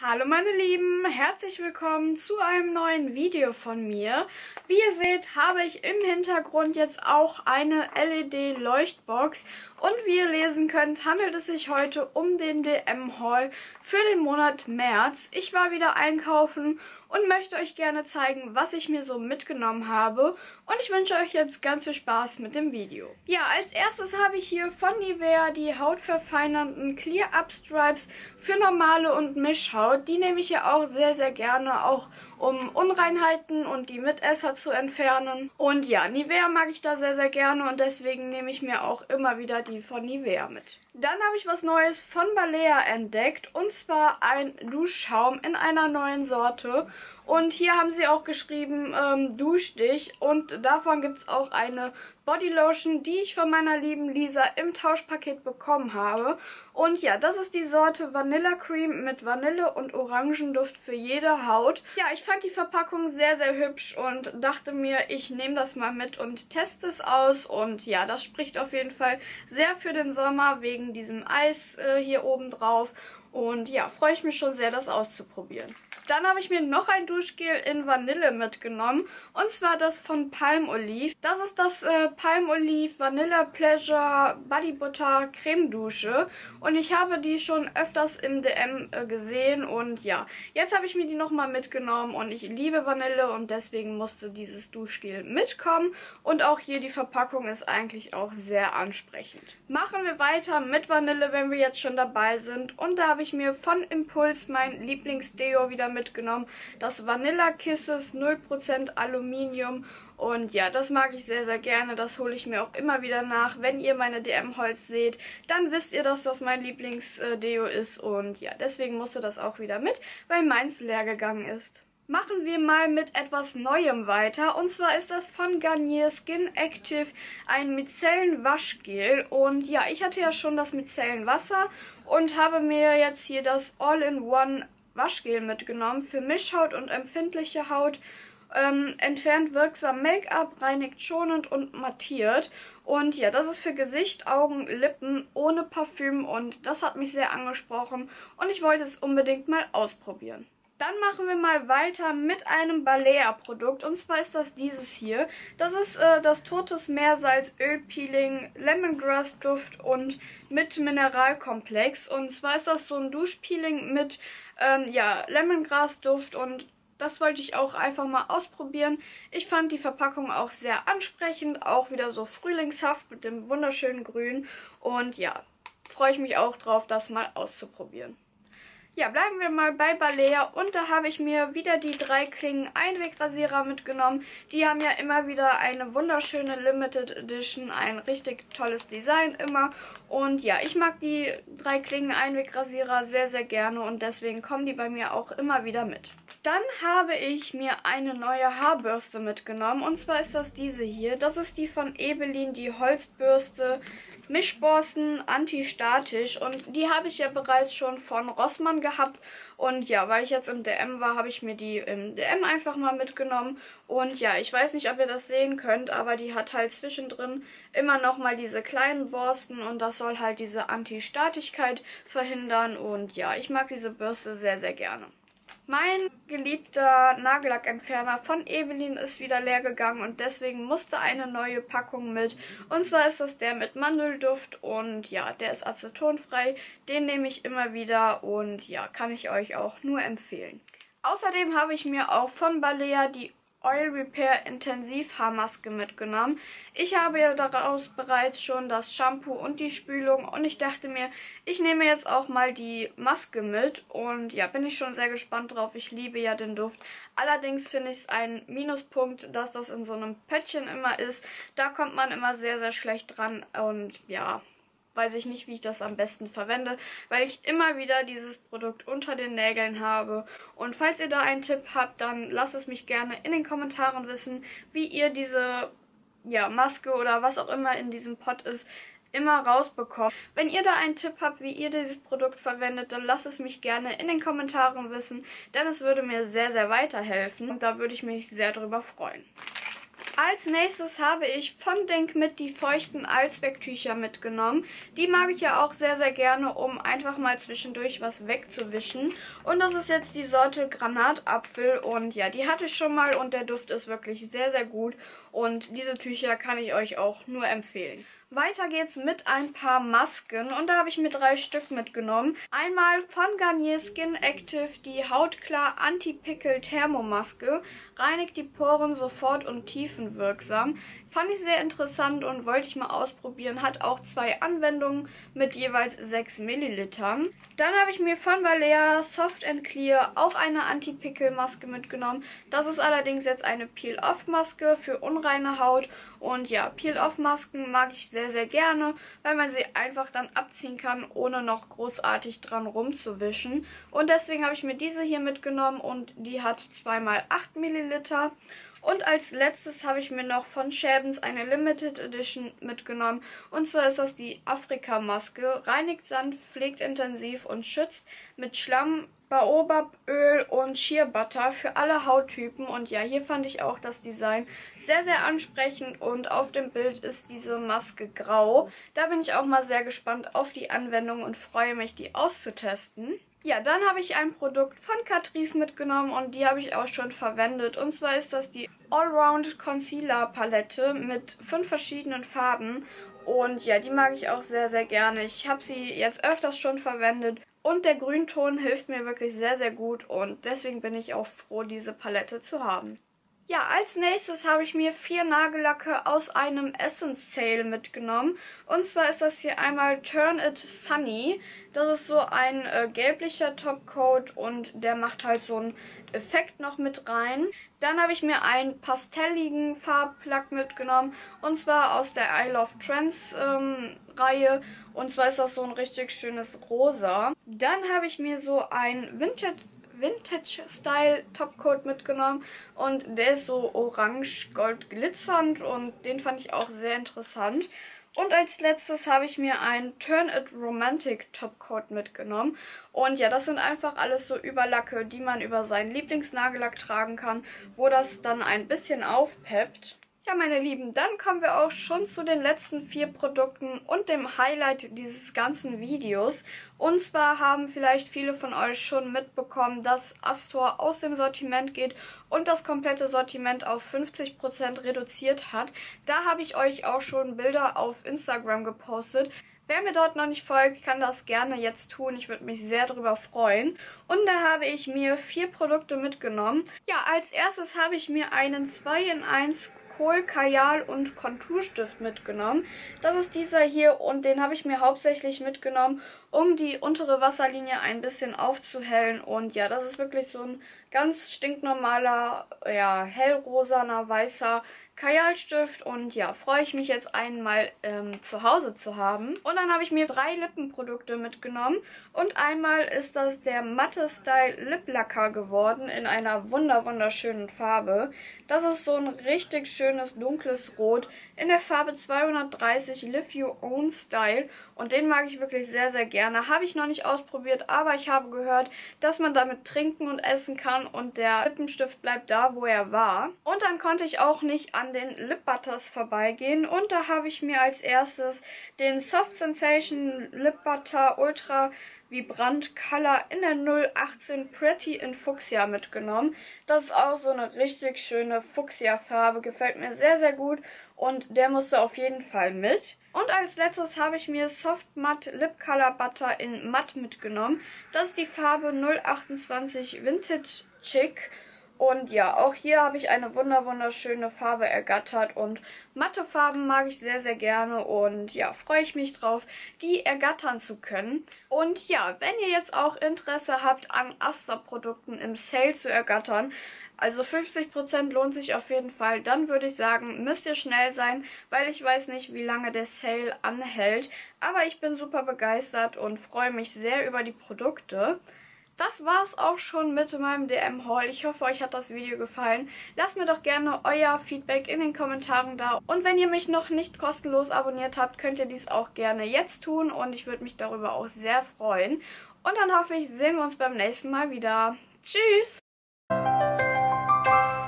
Hallo meine Lieben, herzlich willkommen zu einem neuen Video von mir. Wie ihr seht, habe ich im Hintergrund jetzt auch eine LED-Leuchtbox und wie ihr lesen könnt, handelt es sich heute um den DM-Haul für den Monat März. Ich war wieder einkaufen und möchte euch gerne zeigen, was ich mir so mitgenommen habe und ich wünsche euch jetzt ganz viel Spaß mit dem Video. Ja, als erstes habe ich hier von Nivea die hautverfeinernden Clear Up Stripes für normale und Mischhaut. Die nehme ich ja auch sehr, sehr gerne, auch um Unreinheiten und die Mitesser zu entfernen. Und ja, Nivea mag ich da sehr, sehr gerne und deswegen nehme ich mir auch immer wieder die von Nivea mit. Dann habe ich was Neues von Balea entdeckt und zwar ein Duschschaum in einer neuen Sorte. Und hier haben sie auch geschrieben, dusch dich, und davon gibt es auch eine Bodylotion, die ich von meiner lieben Lisa im Tauschpaket bekommen habe. Und ja, das ist die Sorte Vanilla Cream mit Vanille und Orangenduft für jede Haut. Ja, ich fand die Verpackung sehr, sehr hübsch und dachte mir, ich nehme das mal mit und teste es aus. Und ja, das spricht auf jeden Fall sehr für den Sommer wegen diesem Eis hier oben drauf. Und ja, freue ich mich schon sehr, das auszuprobieren. Dann habe ich mir noch ein Duschgel in Vanille mitgenommen. Und zwar das von Palmolive. Das ist das Palmolive Vanilla Pleasure Body Butter Creme Dusche. Und ich habe die schon öfters im DM gesehen. Und ja, jetzt habe ich mir die nochmal mitgenommen. Und ich liebe Vanille und deswegen musste dieses Duschgel mitkommen. Und auch hier die Verpackung ist eigentlich auch sehr ansprechend. Machen wir weiter mit Vanille, wenn wir jetzt schon dabei sind. Und da habe ich mir von Impulse mein Lieblingsdeo wieder mitgenommen. Das Vanilla Kisses 0% Aluminium. Und ja, das mag ich sehr, sehr gerne. Das hole ich mir auch immer wieder nach. Wenn ihr meine DM-Hauls seht, dann wisst ihr, dass das mein Lieblingsdeo ist. Und ja, deswegen musste das auch wieder mit, weil meins leer gegangen ist. Machen wir mal mit etwas Neuem weiter. Und zwar ist das von Garnier Skin Active ein Micellenwaschgel. Und ja, ich hatte ja schon das Micellenwasser und habe mir jetzt hier das All-in-One Waschgel mitgenommen für Mischhaut und empfindliche Haut. Entfernt wirksam Make-up, reinigt schonend und mattiert. Und ja, das ist für Gesicht, Augen, Lippen ohne Parfüm und das hat mich sehr angesprochen und ich wollte es unbedingt mal ausprobieren. Dann machen wir mal weiter mit einem Balea-Produkt und zwar ist das dieses hier. Das ist das Totes Meersalz Ölpeeling Lemongrass Duft und mit Mineralkomplex. Und zwar ist das so ein Duschpeeling mit ja, Lemongrass Duft und das wollte ich auch einfach mal ausprobieren. Ich fand die Verpackung auch sehr ansprechend, auch wieder so frühlingshaft mit dem wunderschönen Grün. Und ja, freue ich mich auch drauf, das mal auszuprobieren. Ja, bleiben wir mal bei Balea und da habe ich mir wieder die 3 Klingen Einwegrasierer mitgenommen. Die haben ja immer wieder eine wunderschöne Limited Edition, ein richtig tolles Design immer. Und ja, ich mag die 3 Klingen Einwegrasierer sehr, sehr gerne und deswegen kommen die bei mir auch immer wieder mit. Dann habe ich mir eine neue Haarbürste mitgenommen und zwar ist das diese hier. Das ist die von Ebelin, die Holzbürste Mischborsten antistatisch und die habe ich ja bereits schon von Rossmann gehabt und ja, weil ich jetzt im DM war, habe ich mir die im DM einfach mal mitgenommen und ja, ich weiß nicht, ob ihr das sehen könnt, aber die hat halt zwischendrin immer noch mal diese kleinen Borsten und das soll halt diese Antistatigkeit verhindern und ja, ich mag diese Bürste sehr, sehr gerne. Mein geliebter Nagellackentferner von Ebelin ist wieder leer gegangen und deswegen musste eine neue Packung mit. Und zwar ist das der mit Mandelduft und ja, der ist acetonfrei. Den nehme ich immer wieder und ja, kann ich euch auch nur empfehlen. Außerdem habe ich mir auch von Balea die Oil Repair Intensivhaarmaske mitgenommen. Ich habe ja daraus bereits schon das Shampoo und die Spülung und ich dachte mir, ich nehme jetzt auch mal die Maske mit und ja, bin ich schon sehr gespannt drauf. Ich liebe ja den Duft. Allerdings finde ich es ein Minuspunkt, dass das in so einem Pöttchen immer ist. Da kommt man immer sehr, sehr schlecht dran und ja, weiß ich nicht, wie ich das am besten verwende, weil ich immer wieder dieses Produkt unter den Nägeln habe. Und falls ihr da einen Tipp habt, dann lasst es mich gerne in den Kommentaren wissen, wie ihr diese Maske oder was auch immer in diesem Pot ist, immer rausbekommt. Wenn ihr da einen Tipp habt, wie ihr dieses Produkt verwendet, dann lasst es mich gerne in den Kommentaren wissen, denn es würde mir sehr, sehr weiterhelfen und da würde ich mich sehr drüber freuen. Als nächstes habe ich von Denk mit die feuchten Allzwecktücher mitgenommen. Die mag ich ja auch sehr, sehr gerne, um einfach mal zwischendurch was wegzuwischen. Und das ist jetzt die Sorte Granatapfel und ja, die hatte ich schon mal und der Duft ist wirklich sehr, sehr gut. Und diese Tücher kann ich euch auch nur empfehlen. Weiter geht's mit ein paar Masken und da habe ich mir 3 Stück mitgenommen. Einmal von Garnier Skin Active die Hautklar Anti-Pickel Thermomaske. Reinigt die Poren sofort und tiefenwirksam. Fand ich sehr interessant und wollte ich mal ausprobieren. Hat auch 2 Anwendungen mit jeweils 6 Millilitern. Dann habe ich mir von Balea Soft and Clear auch eine Anti-Pickel-Maske mitgenommen. Das ist allerdings jetzt eine Peel-Off-Maske für unreine Haut. Und ja, Peel-Off-Masken mag ich sehr, sehr gerne, weil man sie einfach dann abziehen kann, ohne noch großartig dran rumzuwischen. Und deswegen habe ich mir diese hier mitgenommen und die hat 2x8 Milliliter. Und als letztes habe ich mir noch von Schäbens eine Limited Edition mitgenommen. Und zwar ist das die Afrika-Maske. Reinigt sanft, pflegt intensiv und schützt mit Schlamm, Baobaböl und Shea Butter für alle Hauttypen. Und ja, hier fand ich auch das Design sehr, sehr ansprechend. Und auf dem Bild ist diese Maske grau. Da bin ich auch mal sehr gespannt auf die Anwendung und freue mich, die auszutesten. Ja, dann habe ich ein Produkt von Catrice mitgenommen und die habe ich auch schon verwendet. Und zwar ist das die Allround Concealer Palette mit 5 verschiedenen Farben. Und ja, die mag ich auch sehr, sehr gerne. Ich habe sie jetzt öfters schon verwendet. Und der Grünton hilft mir wirklich sehr, sehr gut. Und deswegen bin ich auch froh, diese Palette zu haben. Ja, als nächstes habe ich mir 4 Nagellacke aus einem Essence Sale mitgenommen. Und zwar ist das hier einmal Turn It Sunny. Das ist so ein gelblicher Topcoat und der macht halt so einen Effekt noch mit rein. Dann habe ich mir einen pastelligen Farblack mitgenommen. Und zwar aus der I Love Trends Reihe. Und zwar ist das so ein richtig schönes Rosa. Dann habe ich mir so ein Vintage-Style Topcoat mitgenommen und der ist so orange-gold glitzernd und den fand ich auch sehr interessant. Und als letztes habe ich mir einen Turn It Romantic Topcoat mitgenommen. Und ja, das sind einfach alles so Überlacke, die man über seinen Lieblingsnagellack tragen kann, wo das dann ein bisschen aufpeppt. Ja, meine Lieben, dann kommen wir auch schon zu den letzten 4 Produkten und dem Highlight dieses ganzen Videos. Und zwar haben vielleicht viele von euch schon mitbekommen, dass Astor aus dem Sortiment geht und das komplette Sortiment auf 50% reduziert hat. Da habe ich euch auch schon Bilder auf Instagram gepostet. Wer mir dort noch nicht folgt, kann das gerne jetzt tun. Ich würde mich sehr darüber freuen. Und da habe ich mir 4 Produkte mitgenommen. Ja, als erstes habe ich mir einen 2-in-1 Kohl, Kajal und Konturstift mitgenommen. Das ist dieser hier und den habe ich mir hauptsächlich mitgenommen, um die untere Wasserlinie ein bisschen aufzuhellen. Und ja, das ist wirklich so ein ganz stinknormaler, ja, hellrosaner, weißer Kajalstift und ja, freue ich mich jetzt einmal zu Hause zu haben. Und dann habe ich mir 3 Lippenprodukte mitgenommen und einmal ist das der Matte Style Lip Lacquer geworden in einer wunderschönen Farbe. Das ist so ein richtig schönes dunkles Rot in der Farbe 230 Live Your Own Style und den mag ich wirklich sehr, sehr gerne. Habe ich noch nicht ausprobiert, aber ich habe gehört, dass man damit trinken und essen kann und der Lippenstift bleibt da, wo er war. Und dann konnte ich auch nicht an den Lip Butters vorbeigehen und da habe ich mir als erstes den Soft Sensation Lip Butter Ultra Vibrant Color in der 018 Pretty in Fuchsia mitgenommen. Das ist auch so eine richtig schöne Fuchsia-Farbe, gefällt mir sehr, sehr gut und der musste auf jeden Fall mit. Und als letztes habe ich mir Soft Matte Lip Color Butter in Matt mitgenommen. Das ist die Farbe 028 Vintage Chic. Und ja, auch hier habe ich eine wunderschöne Farbe ergattert und matte Farben mag ich sehr, sehr gerne und ja, freue ich mich drauf, die ergattern zu können. Und ja, wenn ihr jetzt auch Interesse habt, an Astor-Produkten im Sale zu ergattern, also 50% lohnt sich auf jeden Fall, dann würde ich sagen, müsst ihr schnell sein, weil ich weiß nicht, wie lange der Sale anhält. Aber ich bin super begeistert und freue mich sehr über die Produkte. Das war's auch schon mit meinem DM-Haul. Ich hoffe, euch hat das Video gefallen. Lasst mir doch gerne euer Feedback in den Kommentaren da. Und wenn ihr mich noch nicht kostenlos abonniert habt, könnt ihr dies auch gerne jetzt tun. Und ich würde mich darüber auch sehr freuen. Und dann hoffe ich, sehen wir uns beim nächsten Mal wieder. Tschüss!